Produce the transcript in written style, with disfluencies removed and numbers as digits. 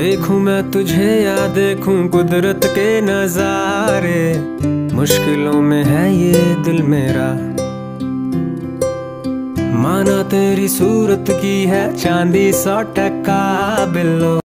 देखूं मैं तुझे या देखूं कुदरत के नजारे, मुश्किलों में है ये दिल मेरा। माना तेरी सूरत की है चांदी 100% बिल्लो,